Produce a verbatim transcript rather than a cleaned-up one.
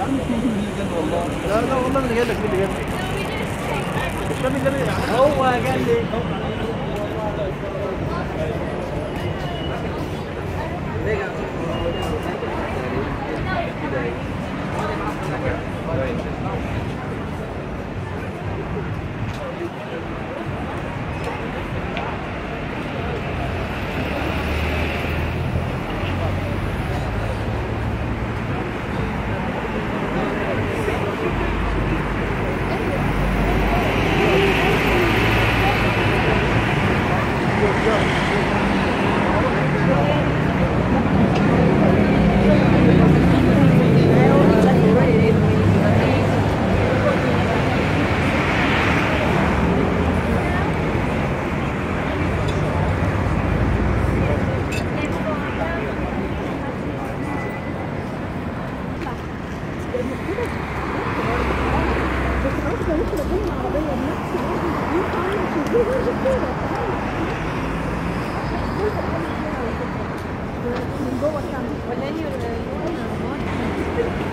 لا لا والله انا جاي لك. مين اللي جاب لي؟ الشاب اللي جاب هو قال لي. من جوه كام ولا